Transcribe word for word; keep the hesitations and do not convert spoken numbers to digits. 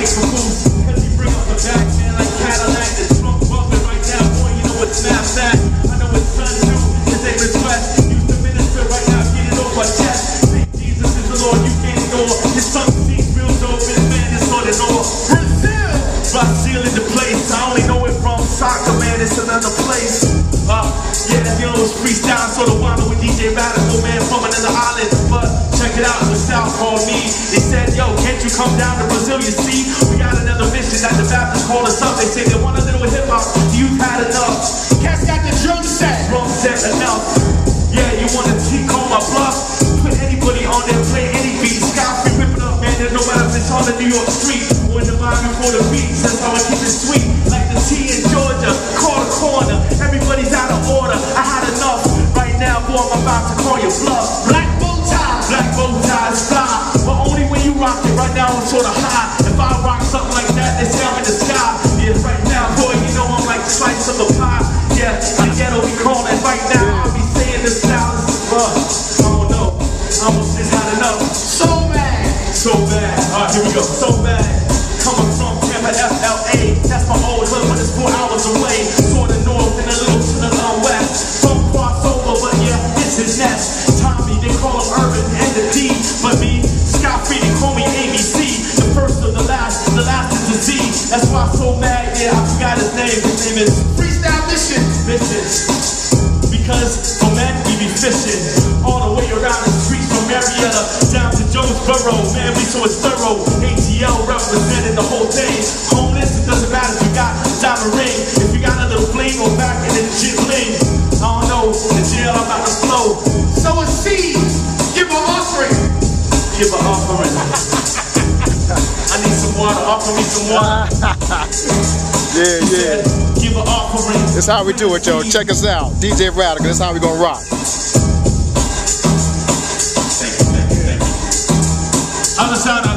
get confused. Cause he bring up the back, man, like Cadillac. The trunk bumping right now, boy, you know it's snap that. I know it's son too, his name is West. Used to minister right now, get it off my chest. Say Jesus is the Lord, you can't ignore. His son sees real dope, his man is on and on. Brazil! Brazil in the place, I only know it from soccer, man, it's another place. Uh, yeah, you know, it's freestyle, so the water with D J Radical, man, from another island. But check it out, the South called me. They said, yo, can't you come down to Brazil? You see, we got another mission that the Baptists called us up. They say they want a little hip hop, you've had enough. Cats got the drum set. Drum set enough. Yeah, you want to cheat on my bluff? Put anybody on there, play any beat. Sky free, whip it up, man, there's no matter if it's on the New York street or in the mind before the beats. That's how I keep it sweet. Like the T in Georgia, corner corner. Everybody's out of order. I had enough. Right now, boy, I'm about to call your bluff. Black bow tie, black bow ties fly, but only when you rock it. Right now, I'm sort of high. If I rock something like that, they say I'm in the sky. Yeah, right now, boy, you know I'm like the slice of a pie. Yeah, the ghetto we call it right now. I'll be saying this style is rough. I don't know. I almost just had enough. So bad, so bad. All right, here we go. So bad. Coming from Tampa, F L A. That's my old hood, but it's four hours away. Sort of north and a little to the uh, west. From crossover, but yeah, it's his nest. Tommy, they call him Urban and the D. But me, Scott Free, they call me A B C. The first of the last, the last is the Z. That's why I'm so mad, yeah, I forgot his name. His name is Freestyle Mission. Mission. Because for men, we be fishing. All the way around the streets from Marietta down to Jonesboro. Man, we so it's thorough. A T L representing the whole thing. Homeless, it doesn't matter if you got a diamond ring. If you got a little bling or back in the shit bling. I don't know, in the jail I'm about to flow. Sow a seed, give an offering. Give an offering. I need some water, offer me some water. Yeah, yeah. Give an offering. That's how we do it, yo. Check us out. D J Radical, that's how we gonna rock. Thank you, thank you, thank you. I'm the sound